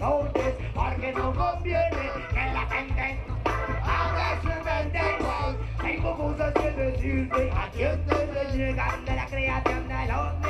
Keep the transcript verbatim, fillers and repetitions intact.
inútiles, porque no conviene que la gente haga su mente igual. Hay cosas que decirte a quien te llegan de la creación del hombre.